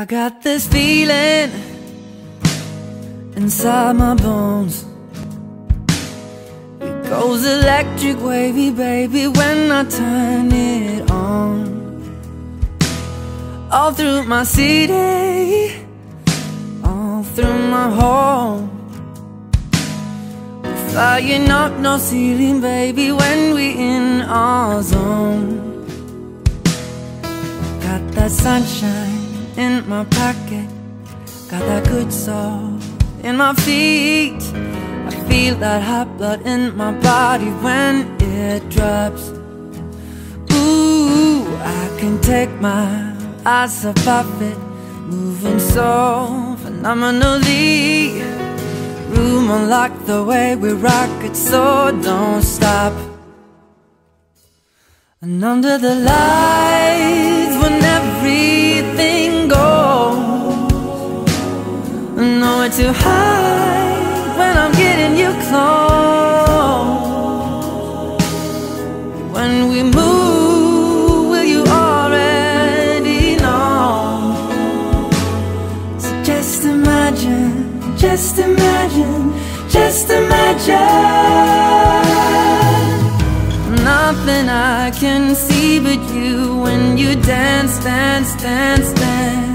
I got this feeling inside my bones. It goes electric wavy, baby, when I turn it on. All through my city, all through my home. We're flying up no ceiling, baby, when we in our zone. Got that sunshine in my pocket, got that good soul in my feet. I feel that hot blood in my body when it drops. Ooh, I can take my eyes above it, moving so phenomenally. Room unlocked the way we rock it, so don't stop. And under the lights when everything goes, nowhere to hide when I'm getting you close. When we move, will you already know? So just imagine, just imagine, just imagine. Nothing I can see but you when you dance, dance, dance, dance.